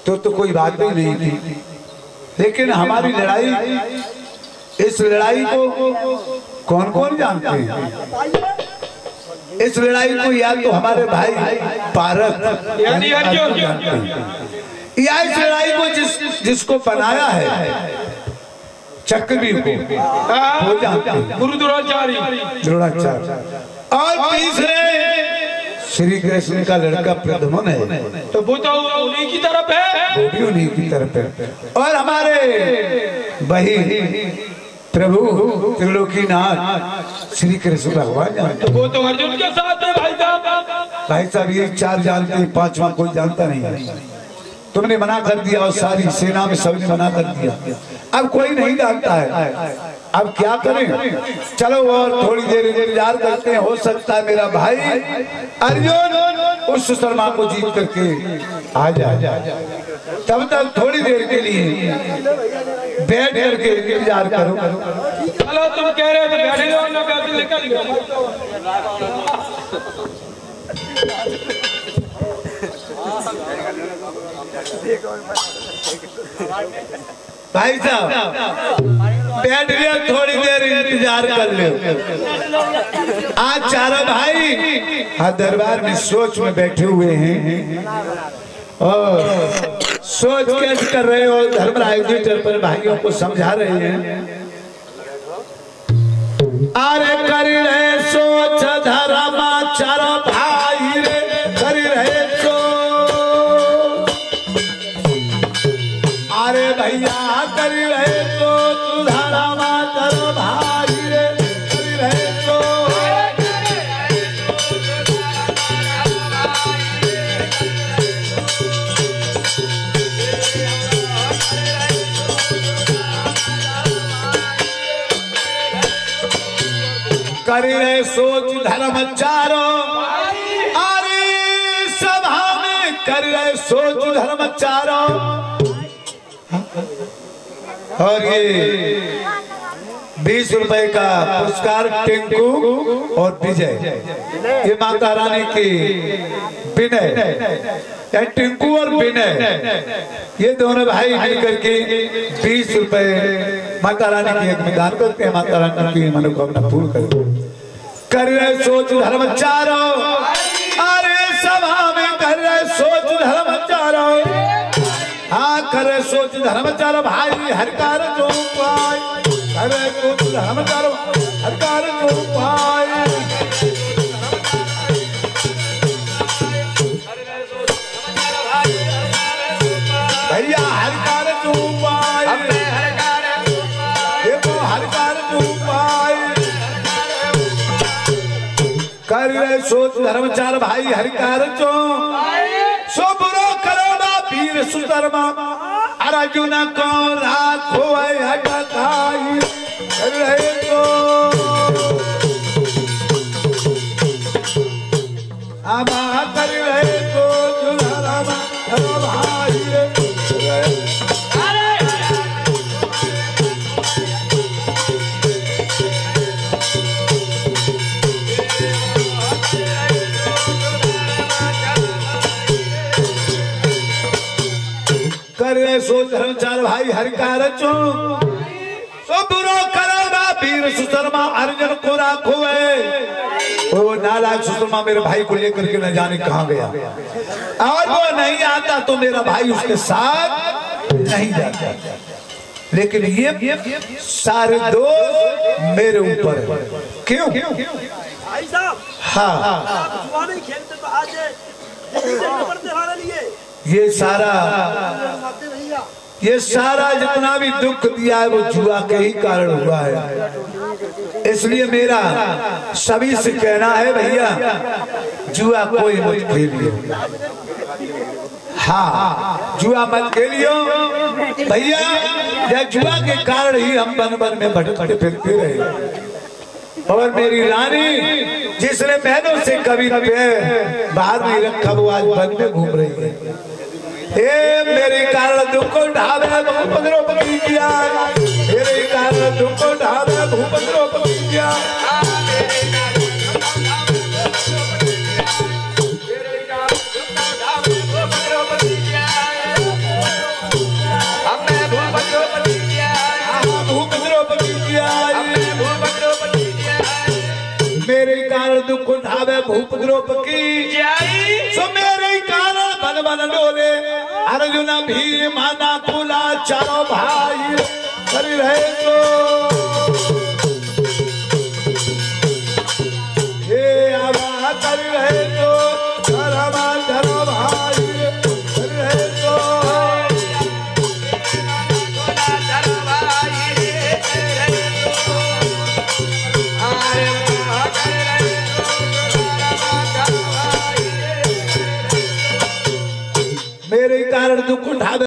तो कोई बात ही नहीं थी, लेकिन हमारी लड़ाई, इस लड़ाई को कौन कौन जानते हैं? इस लड़ाई को या तो हमारे भाई पारक या इस लड़ाई को जिसको बनाया है चक्रवी को वो जानते हैं, गुरु द्रोणाचार्य। और तीसरे श्री कृष्ण का लड़का प्रद्युम्न है, तो वो तो उन्हीं की तरफ है, वो भी उन्हीं की तरफ है। और हमारे वही प्रभु त्रिलोकीनाथ श्री कृष्ण भगवान जानते, तो वो तो अर्जुन के साथ है भाई साहब। भाई साहब ये 4 जानते हैं, 5वां कोई जानता नहीं है। तुमने मना कर दिया और सारी सेना में सबने मना कर दिया, अब कोई नहीं जानता है, अब क्या करें? चलो और थोड़ी देर इंतजार करते हैं, हो सकता है मेरा भाई अर्जुन उस शर्मा को जीत करके आ जाए। तब तक थोड़ी देर के लिए बैठ करके इंतजार करो। चलो तुम कह रहे थे बैठे रहो ना, निकल गया। भाई साहब बैठ लिया, थोड़ी देर इंतजार कर ले। आज चारों भाई दरबार में सोच में बैठे हुए हैं और सोच कैसे कर रहे हो? धर्मराज जी पर भाइयों को समझा रहे हैं। अरे कर रहे सोच धर्म चारों भाई रे, कर रहे सोच। अरे भैया कर रहे सोच धर्म चारों भाई रे, कर रहे सोच। कर रहे सोच धर्म चारों, अरे सभा में कर रहे सोच धर्म चारों। और ये 20 रुपए का पुरस्कार टिंकू और विजय, ये माता रानी की विनय, टिंकू और विनय ये दोनों भाई मिलकर के 20 रुपए माता रानी की एक में दान करते हैं। माता रानी की मनोकामना पूर्ण करते हैं। कर रहे सोच धर्म चारों, अरे सभा में कर रहे सोच धर्म चारों। हाँ कर रहे सोच धर्म चारों भाई, हर कार्य जो पाए। कर रहे सोच धर्म चारों, हर कार्य जो पाए। भैया हर कार्य जो पाए, देखो हर कार्य जो पाए। कर रहे सोच धर्म चार भाई हर कार्य जो सो बुरो करो ना वीर सुधर्मा, अर्जुन को राखो हटकाई। कर रहे तो आमा कर रहे तो धर्मा भाई करे सो धर्म चार भाई हर कार्य चो सो बुरो करो ना वीर सुधर्मा, अर्जुन को राखो है। वो नालायक सुधर्मा मेरे भाई को लेकर के न जाने कहां गया, और वो नहीं आता तो मेरा भाई उसके साथ नहीं जाता। लेकिन ये सारे दोष मेरे ऊपर है। क्यों? भाई साहब हाँ नहीं खेलते तो आज ये सारा जितना भी दुख दिया है वो जुआ के ही कारण हुआ है। इसलिए मेरा सभी से कहना है भैया जुआ कोई मत खेलियो। हाँ जुआ मत खेलियो भैया, यह जुआ के कारण ही हम बन बन में भटकते फिरते रहे। और मेरी रानी जिसने महीनों से कभी बाहर नहीं रखा वो आज वन में घूम रही है। मेरे कारण दुख ढावे भूपद्रोपति किया, मेरे कारण दुख ढावे भूपद्रोपति किया। भूप द्रोप की सो मेरे कारण बन बन डोले अर्जुन भी माना फूला चारों भाई कर रहे तो हे आवा कर रहे तो धर्म भाई कर रहे तो मेरे कारण दुख उठा